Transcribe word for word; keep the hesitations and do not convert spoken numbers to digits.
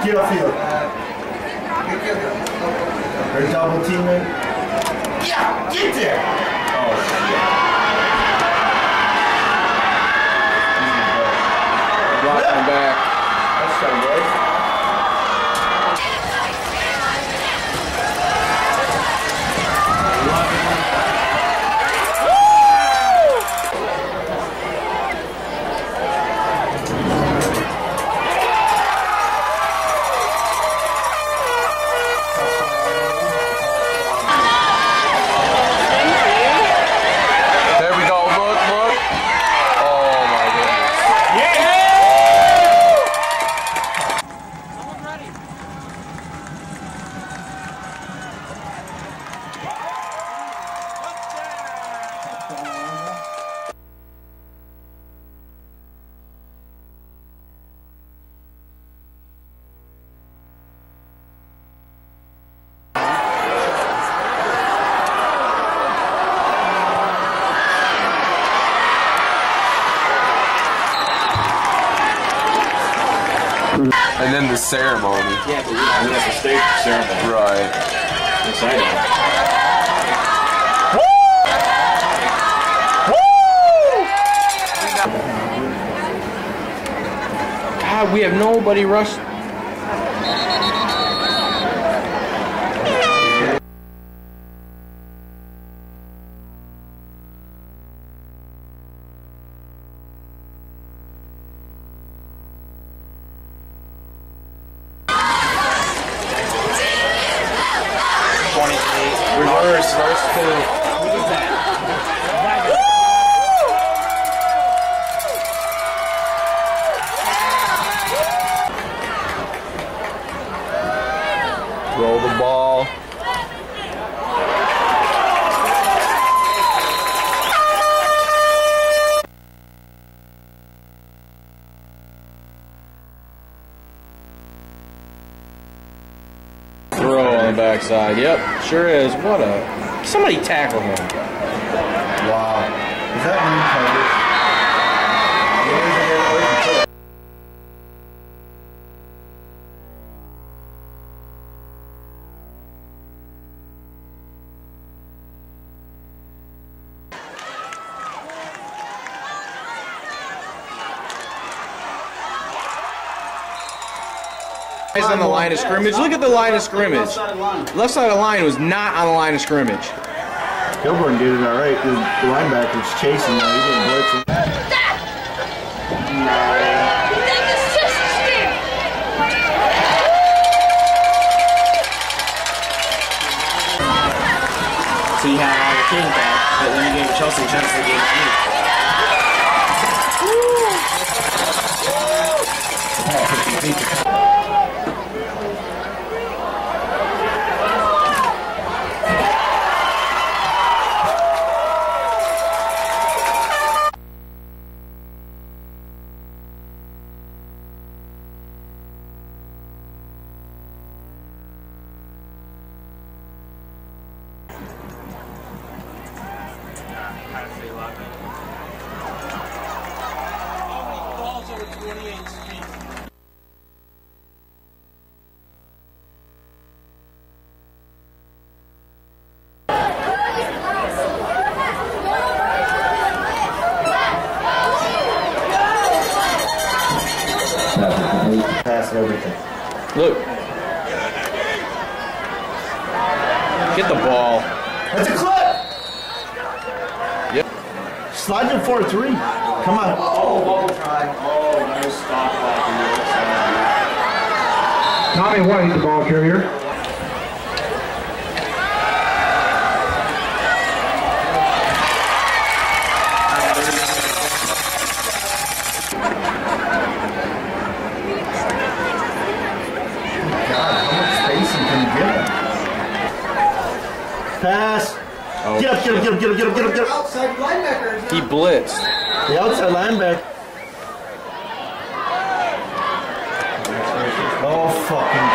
Get upfield. They're double teaming. Yeah, get there. Oh shit. Blocking back. That's so good. And then the ceremony. Yeah, but yeah, that's a state ceremony. Right. Yes, I know. God, we have nobody rush. Reverse, reverse two. Roll the ball. Throw on the backside. Yep, sure is. What a... Somebody tackle him. Wow. Is that man covered? Guys on the line of scrimmage. Look at the line of scrimmage. Left side of the line was not on the line of scrimmage. Kilburn did it all right. The linebacker's chasing now. He didn't blitz him. So you had all the team back, but then you gave Chelsea a chance to get you. Pass everything. Look. Get the ball. That's a clip! Yep. Slide to four three. Come on. Oh, ball try. Oh, nice stop block on the other side. Tommy White, the ball carrier. Pass. Oh, get up, get up, get up, get up, get up, get up, get up. Outside linebacker. He blitzed. The outside linebacker. Oh, fucking